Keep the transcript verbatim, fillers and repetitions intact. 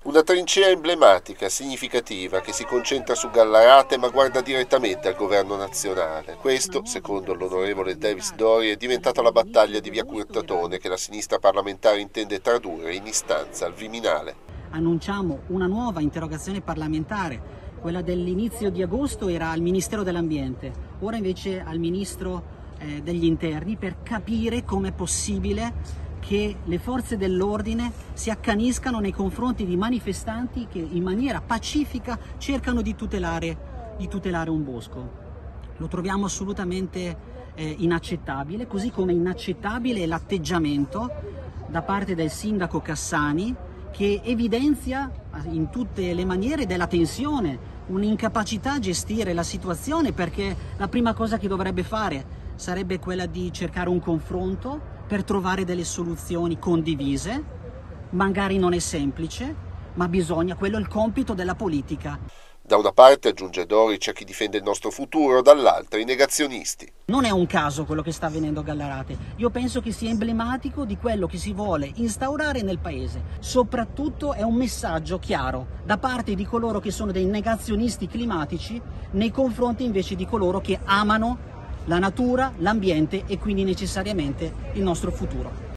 Una trincea emblematica, significativa, che si concentra su Gallarate ma guarda direttamente al governo nazionale. Questo, secondo l'onorevole Davis Dori, è diventata la battaglia di via Curtatone che la sinistra parlamentare intende tradurre in istanza al Viminale. Annunciamo una nuova interrogazione parlamentare, quella dell'inizio di agosto era al Ministero dell'Ambiente, ora invece al Ministro eh, degli Interni, per capire com'è possibile che le forze dell'ordine si accaniscano nei confronti di manifestanti che in maniera pacifica cercano di tutelare, di tutelare un bosco. Lo troviamo assolutamente eh, inaccettabile, così come inaccettabile è l'atteggiamento da parte del sindaco Cassani, che evidenzia in tutte le maniere della tensione, un'incapacità a gestire la situazione, perché la prima cosa che dovrebbe fare sarebbe quella di cercare un confronto per trovare delle soluzioni condivise. Magari non è semplice, ma bisogna, quello è il compito della politica. Da una parte, aggiunge Dori, c'è chi difende il nostro futuro, dall'altra i negazionisti. Non è un caso quello che sta avvenendo a Gallarate. Io penso che sia emblematico di quello che si vuole instaurare nel paese. Soprattutto è un messaggio chiaro da parte di coloro che sono dei negazionisti climatici nei confronti invece di coloro che amano la natura, l'ambiente e quindi necessariamente il nostro futuro.